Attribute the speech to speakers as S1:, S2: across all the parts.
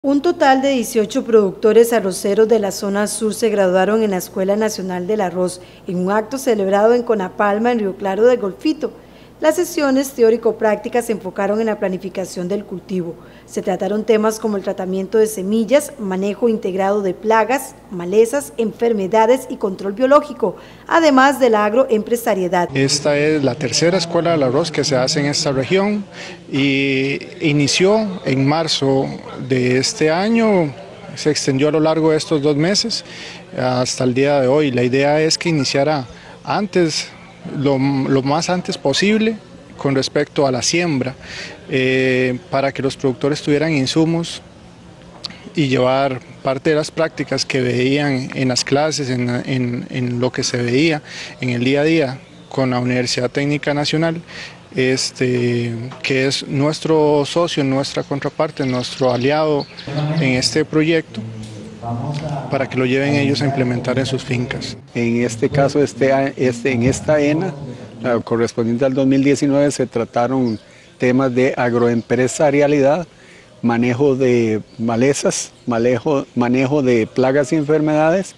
S1: Un total de 18 productores arroceros de la zona sur se graduaron en la Escuela Nacional del Arroz, en un acto celebrado en Conapalma, en Río Claro del Golfito. Las sesiones teórico-prácticas se enfocaron en la planificación del cultivo. Se trataron temas como el tratamiento de semillas, manejo integrado de plagas, malezas, enfermedades y control biológico, además de la agroempresariedad.
S2: Esta es la tercera escuela del arroz que se hace en esta región y inició en marzo de este año, se extendió a lo largo de estos 2 meses hasta el día de hoy. La idea es que iniciara antes, lo más antes posible con respecto a la siembra, para que los productores tuvieran insumos y llevar parte de las prácticas que veían en las clases, en lo que se veía en el día a día con la Universidad Técnica Nacional, que es nuestro socio, nuestra contraparte, nuestro aliado en este proyecto, para que lo lleven ellos a implementar en sus fincas.
S3: En este caso, en esta ENA, correspondiente al 2019, se trataron temas de agroempresarialidad, manejo de malezas, manejo de plagas y enfermedades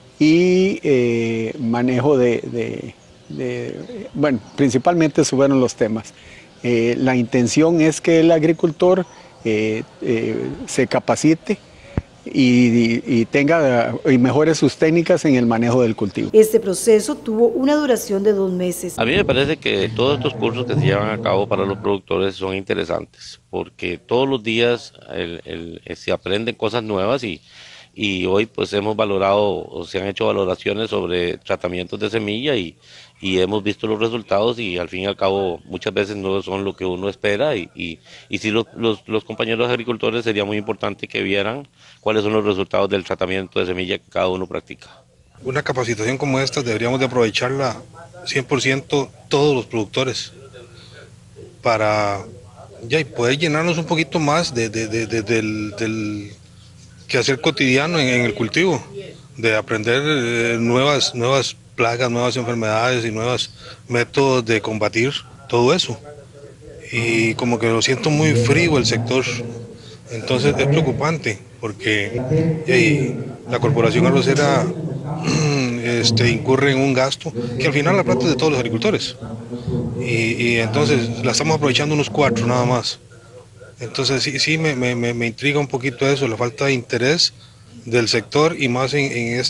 S3: y manejo bueno, principalmente esos fueron los temas. La intención es que el agricultor se capacite y mejore sus técnicas en el manejo del cultivo.
S1: Este proceso tuvo una duración de 2 meses.
S4: A mí me parece que todos estos cursos que se llevan a cabo para los productores son interesantes, porque todos los días se aprenden cosas nuevas y hoy pues hemos valorado o se han hecho valoraciones sobre tratamientos de semilla y hemos visto los resultados y al fin y al cabo muchas veces no son lo que uno espera y sí los compañeros agricultores sería muy importante que vieran cuáles son los resultados del tratamiento de semilla que cada uno practica.
S5: Una capacitación como esta deberíamos de aprovecharla 100% todos los productores para poder llenarnos un poquito más del quehacer cotidiano en el cultivo, de aprender nuevas plagas, nuevas enfermedades y nuevos métodos de combatir todo eso. Y como que lo siento muy frío el sector, entonces es preocupante porque la corporación arrocera incurre en un gasto que al final la plata es de todos los agricultores y entonces la estamos aprovechando unos 4 nada más. Entonces sí me intriga un poquito eso, la falta de interés del sector y más en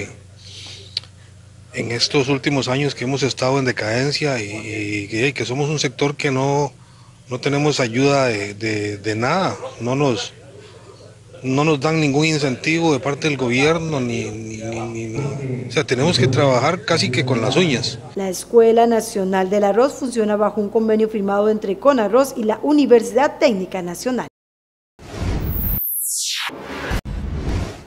S5: estos últimos años que hemos estado en decadencia y que somos un sector que no tenemos ayuda de nada, no nos dan ningún incentivo de parte del gobierno, o sea, tenemos que trabajar casi que con las uñas.
S1: La Escuela Nacional del Arroz funciona bajo un convenio firmado entre Conarroz y la Universidad Técnica Nacional.